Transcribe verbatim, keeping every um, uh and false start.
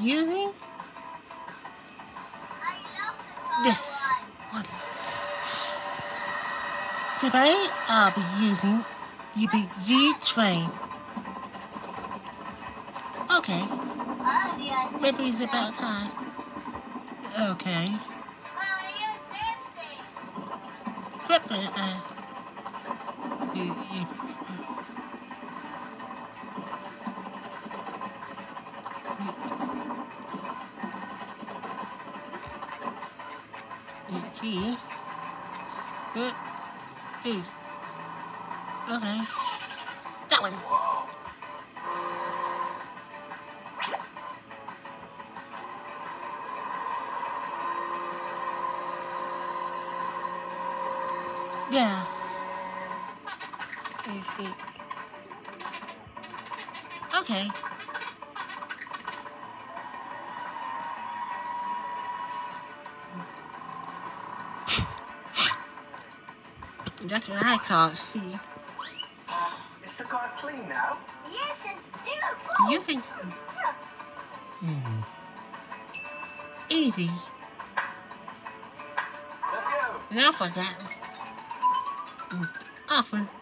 using this one. Today I'll be using the Big Z train. Okay. Maybe it's about time. Okay. Flip it. Uh, you, you, you see? Good. Hey. Okay. That one. Yeah. You see. Okay. That's what I call it, see. Is the car clean now? Yes, it's beautiful. You think? Hmm. Easy. Let's go. Enough of that. Offer.